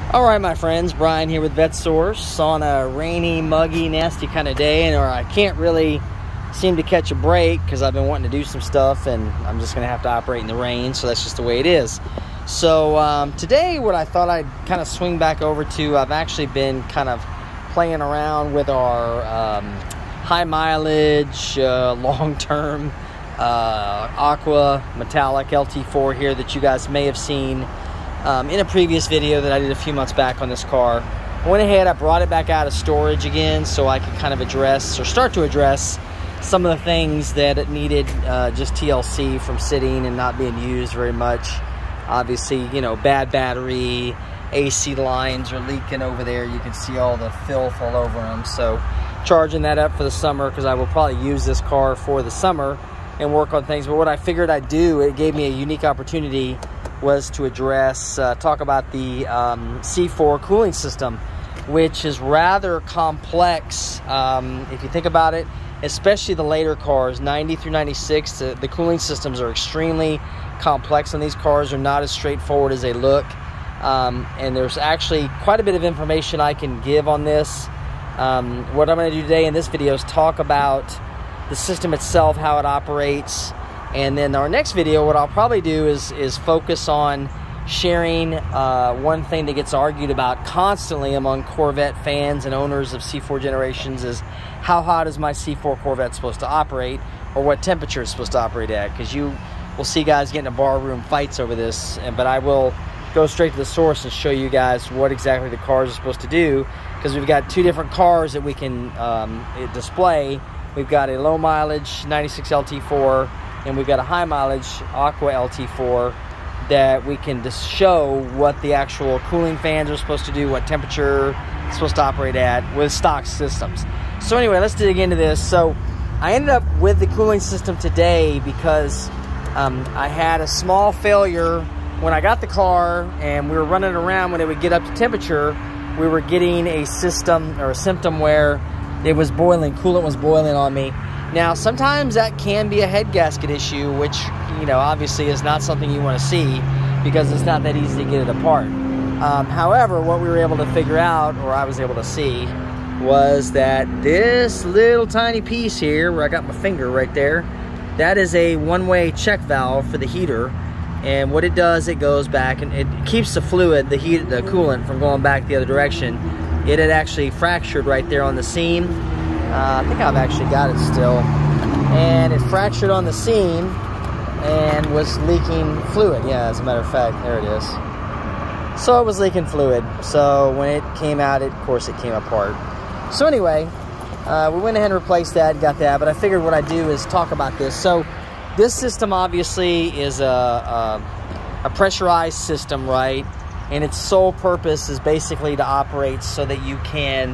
All right, my friends, Brian here with VetteSource on a rainy, muggy, nasty kind of day, or I can't really seem to catch a break because I've been wanting to do some stuff and I'm just going to have to operate in the rain, so that's just the way it is. So today what I thought I'd kind of swing back over to, I've actually been kind of playing around with our high mileage, long-term Aqua Metallic LT-4 here that you guys may have seen in a previous video that I did a few months back on this car. I went ahead, I brought it back out of storage again so I could kind of address, or start to address, some of the things that it needed just TLC from sitting and not being used very much. Obviously, you know, bad battery, AC lines are leaking over there. You can see all the filth all over them. So charging that up for the summer, because I will probably use this car for the summer and work on things. But what I figured I'd do, it gave me a unique opportunity, was to address, talk about the C4 cooling system, which is rather complex. If you think about it, especially the later cars, 90 through 96, the cooling systems are extremely complex on these cars. They're not as straightforward as they look. And there's actually quite a bit of information I can give on this. What I'm going to do today in this video is talk about the system itself, how it operates. And then our next video, what I'll probably do is focus on sharing one thing that gets argued about constantly among Corvette fans and owners of C4 generations is how hot is my C4 Corvette supposed to operate, or what temperature it's supposed to operate at, because you will see guys getting in barroom fights over this. But I will go straight to the source and show you guys what exactly the cars are supposed to do, because we've got two different cars that we can display. We've got a low mileage 96 LT-4 and we've got a high mileage Aqua LT-4 that we can just show what the actual cooling fans are supposed to do, what temperature it's supposed to operate at with stock systems. So anyway, let's dig into this. So I ended up with the cooling system today because I had a small failure when I got the car and we were running around. When it would get up to temperature, we were getting a system or a symptom where it was boiling, coolant was boiling on me. Now, sometimes that can be a head gasket issue, which, you know, obviously is not something you want to see because it's not that easy to get it apart. However, what we were able to figure out, or I was able to see, was that this little tiny piece here, where I got my finger right there, that is a one-way check valve for the heater. And what it does, it goes back and it keeps the fluid, the coolant, from going back the other direction. It had actually fractured right there on the seam. I think I've actually got it still. And it fractured on the seam and was leaking fluid. Yeah, as a matter of fact, there it is. So it was leaking fluid. So when it came out, of course, it came apart. So anyway, we went ahead and replaced that and got that. But I figured what I'd do is talk about this. So this system obviously is a pressurized system, right? And its sole purpose is basically to operate so that you can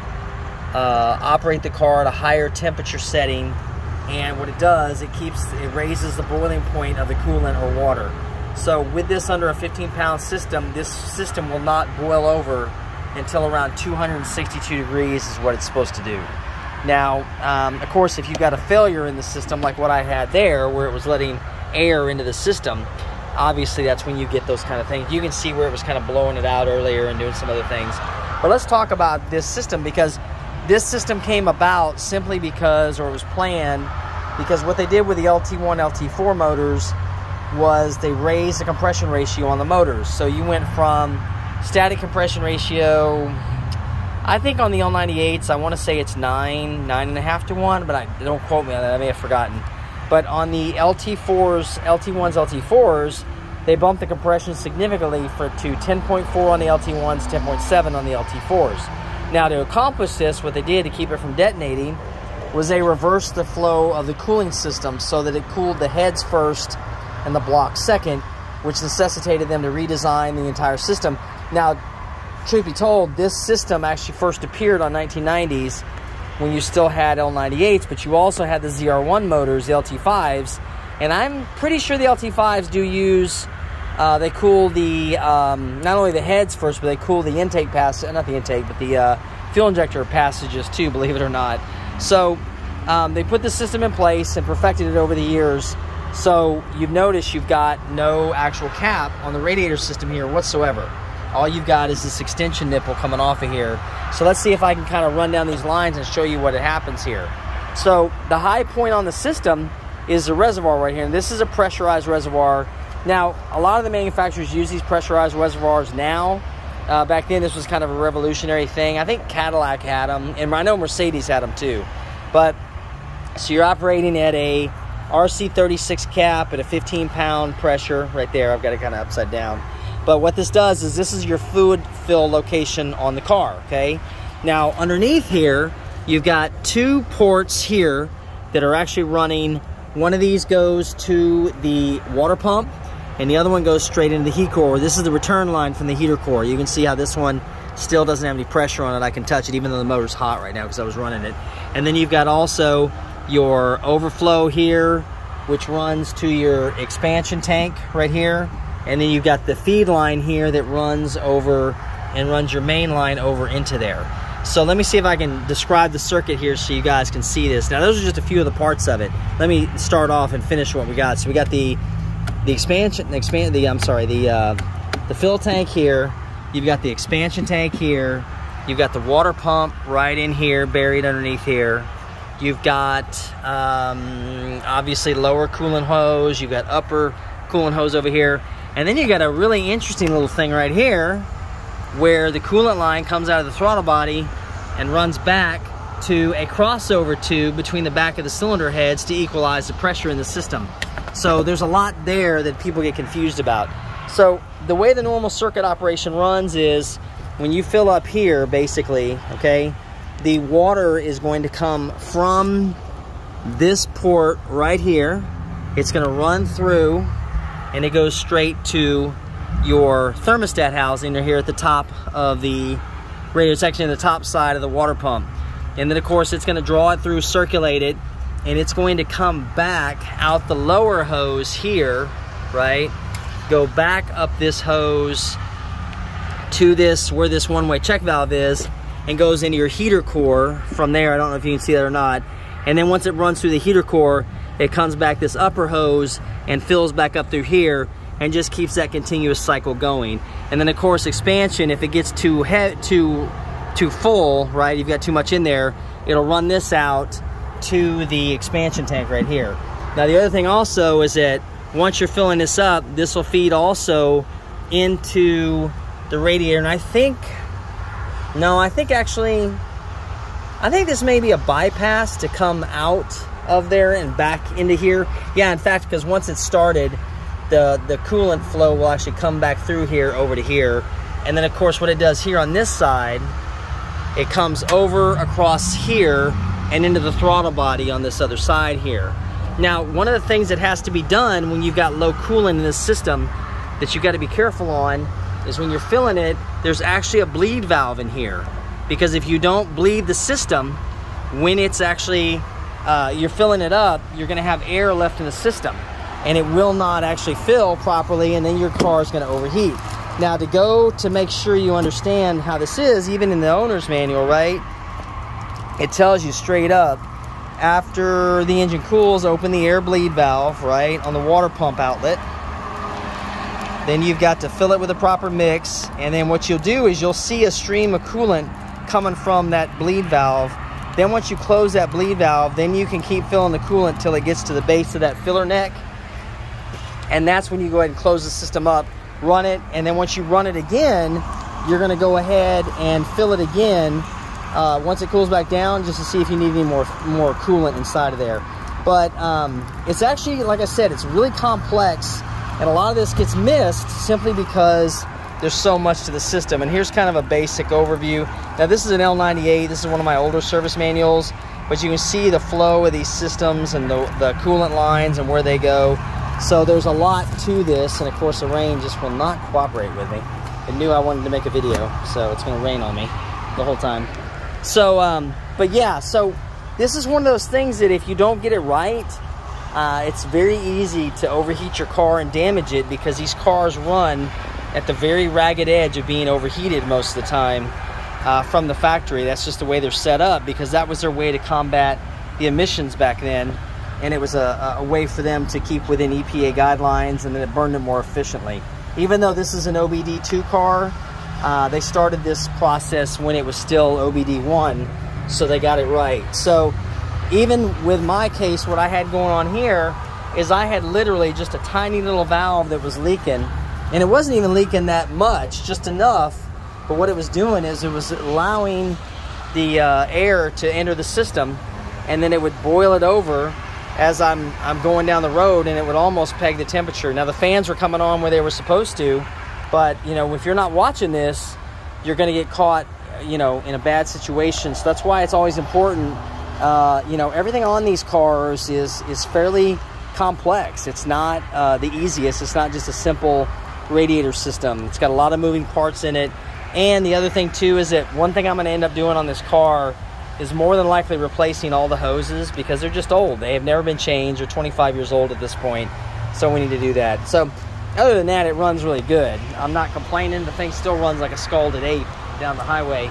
operate the car at a higher temperature setting. And what it does, it raises the boiling point of the coolant or water. So with this under a 15-pound system, this system will not boil over until around 262 degrees is what it's supposed to do. Now, of course, if you've got a failure in the system like what I had there, where it was letting air into the system, obviously that's when you get those kind of things. You can see where it was kind of blowing it out earlier and doing some other things. But let's talk about this system, because this system came about simply because, or it was planned, because what they did with the LT1, LT4 motors was they raised the compression ratio on the motors. So you went from static compression ratio, I think on the L98s, I want to say it's 9.5 to 1, but don't quote me on that, I may have forgotten. But on the LT4s, LT1s, LT4s, they bumped the compression significantly to 10.4 on the LT1s, 10.7 on the LT4s. Now, to accomplish this, what they did to keep it from detonating was they reversed the flow of the cooling system so that it cooled the heads first and the block second, which necessitated them to redesign the entire system. Now, truth be told, this system actually first appeared on 1990s when you still had L98s, but you also had the ZR1 motors, the LT5s, and I'm pretty sure the LT5s do use, they cool the, not only the heads first, but they cool the intake passage, not the intake, but the fuel injector passages too, believe it or not. So they put the system in place and perfected it over the years. So you've noticed you've got no actual cap on the radiator system here whatsoever. all you've got is this extension nipple coming off of here. So let's see if I can kind of run down these lines and show you what happens here. So the high point on the system is the reservoir right here, and this is a pressurized reservoir. Now, a lot of the manufacturers use these pressurized reservoirs now. Back then, this was kind of a revolutionary thing. I think Cadillac had them, and I know Mercedes had them too. But, so you're operating at a RC36 cap at a 15-pound pressure right there. I've got it kind of upside down. But what this does is this is your fluid fill location on the car, okay? Now, underneath here, you've got two ports here that are actually running. One of these goes to the water pump, and the other one goes straight into the heat core. This is the return line from the heater core. You can see how this one still doesn't have any pressure on it. I can touch it even though the motor's hot right now because I was running it. And then you've got also your overflow here, which runs to your expansion tank right here. And then you've got the feed line here that runs over and runs your main line over into there. So let me see if I can describe the circuit here so you guys can see this. Now, those are just a few of the parts of it. Let me start off and finish what we got. So we got the fill tank here. You've got the expansion tank here. You've got the water pump right in here, buried underneath here. You've got obviously lower coolant hose. You've got upper coolant hose over here. And then you got a really interesting little thing right here where the coolant line comes out of the throttle body and runs back to a crossover tube between the back of the cylinder heads to equalize the pressure in the system. So there's a lot there that people get confused about. So the way the normal circuit operation runs is when you fill up here, basically, okay, the water is going to come from this port right here. It's going to run through and it goes straight to your thermostat housing here at the top of the radiator section, the top side of the water pump. And then of course it's going to draw it through, circulate it, and it's going to come back out the lower hose here, right? Go back up this hose to this, where this one-way check valve is, and goes into your heater core from there. I don't know if you can see that or not. And then once it runs through the heater core, it comes back this upper hose and fills back up through here and just keeps that continuous cycle going. And then of course expansion, if it gets too full, right, you've got too much in there, it'll run this out to the expansion tank right here. Now the other thing also is that once you're filling this up, this will feed also into the radiator. And I think this may be a bypass to come out of there and back into here. Yeah, in fact, because once it's started, the coolant flow will actually come back through here over to here. And then of course what it does here on this side, it comes over across here and into the throttle body on this other side here. Now, one of the things that has to be done when you've got low coolant in this system that you've got to be careful on is when you're filling it, there's actually a bleed valve in here. Because if you don't bleed the system, when it's actually, you're filling it up, you're gonna have air left in the system and it will not actually fill properly, and then your car is gonna overheat. Now, to make sure you understand how this is, even in the owner's manual, right? It tells you straight up, after the engine cools, open the air bleed valve, right, on the water pump outlet. Then you've got to fill it with a proper mix, and then what you'll do is you'll see a stream of coolant coming from that bleed valve. Then once you close that bleed valve, then you can keep filling the coolant till it gets to the base of that filler neck. And that's when you go ahead and close the system up, run it, and then once you run it again, you're gonna go ahead and fill it again once it cools back down, just to see if you need any more coolant inside of there. But it's actually, like I said, it's really complex, and a lot of this gets missed simply because there's so much to the system. And here's kind of a basic overview. Now this is an L98, this is one of my older service manuals, but you can see the flow of these systems and the coolant lines and where they go. So there's a lot to this, and of course the rain just will not cooperate with me. It knew I wanted to make a video, so it's gonna rain on me the whole time. So, but yeah, so this is one of those things that if you don't get it right, it's very easy to overheat your car and damage it, because these cars run at the very ragged edge of being overheated most of the time from the factory. That's just the way they're set up, because that was their way to combat the emissions back then. And it was a way for them to keep within EPA guidelines, and then it burned them more efficiently. Even though this is an OBD2 car, They started this process when it was still OBD1, so they got it right. So even with my case, what I had going on here is I had literally just a tiny little valve that was leaking, and it wasn't even leaking that much, just enough. But what it was doing is it was allowing the air to enter the system, and then it would boil it over as I'm going down the road, and it would almost peg the temperature. Now the fans were coming on where they were supposed to, but you know, if you're not watching this, you're going to get caught, you know, in a bad situation. So that's why it's always important. You know, everything on these cars is fairly complex. It's not the easiest. It's not just a simple radiator system. It's got a lot of moving parts in it. And the other thing too is that one thing I'm going to end up doing on this car is more than likely replacing all the hoses, because they're just old. They have never been changed. They're 25 years old at this point, so we need to do that. So other than that, it runs really good. I'm not complaining. The thing still runs like a scalded ape down the highway.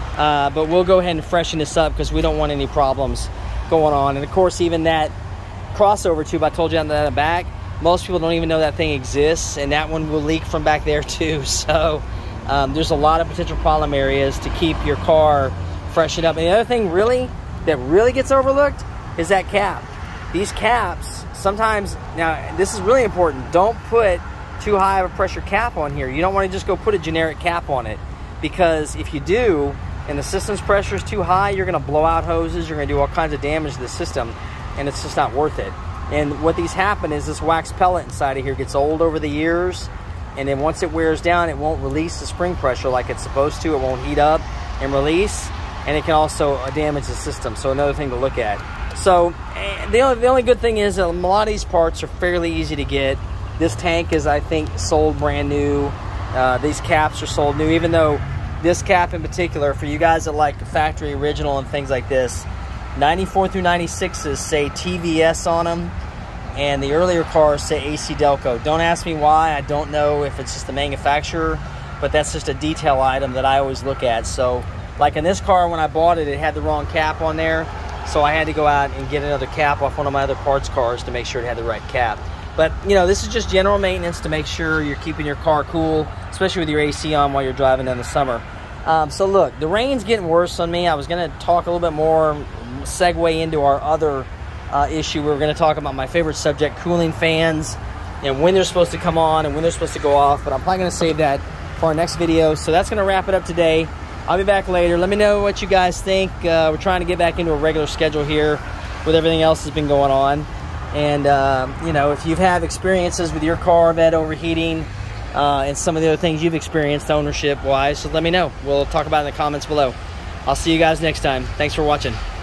But we'll go ahead and freshen this up because we don't want any problems going on. And of course, even that crossover tube I told you on the back, most people don't even know that thing exists, and that one will leak from back there too. So there's a lot of potential problem areas to keep your car freshened up. And the other thing that really gets overlooked is that cap. These caps, sometimes, now this is really important, don't put too high of a pressure cap on here. You don't want to just go put a generic cap on it, because if you do, and the system's pressure is too high, you're going to blow out hoses, you're going to do all kinds of damage to the system, and it's just not worth it. And what these happen is this wax pellet inside of here gets old over the years, and then once it wears down, it won't release the spring pressure like it's supposed to. It won't heat up and release, and it can also damage the system. So another thing to look at. So the only good thing is that a lot of these parts are fairly easy to get. This tank is, I think, sold brand new. These caps are sold new, even though this cap in particular, for you guys that like factory original and things like this, 94 through 96s say TVS on them, and the earlier cars say AC Delco. Don't ask me why. I don't know if it's just the manufacturer, but that's just a detail item that I always look at. So like in this car, when I bought it, it had the wrong cap on there, so I had to go out and get another cap off one of my other parts cars to make sure it had the right cap. But you know, this is just general maintenance to make sure you're keeping your car cool, especially with your AC on while you're driving in the summer. So look, the rain's getting worse on me. I was going to talk a little bit more, segue into our other issue. We were going to talk about my favorite subject, cooling fans, and when they're supposed to come on and when they're supposed to go off, but I'm probably going to save that for our next video. So that's going to wrap it up today. I'll be back later. Let me know what you guys think. We're trying to get back into a regular schedule here with everything else that's been going on. And, you know, if you have experiences with your Corvette overheating and some of the other things you've experienced ownership-wise, so let me know. We'll talk about it in the comments below. I'll see you guys next time. Thanks for watching.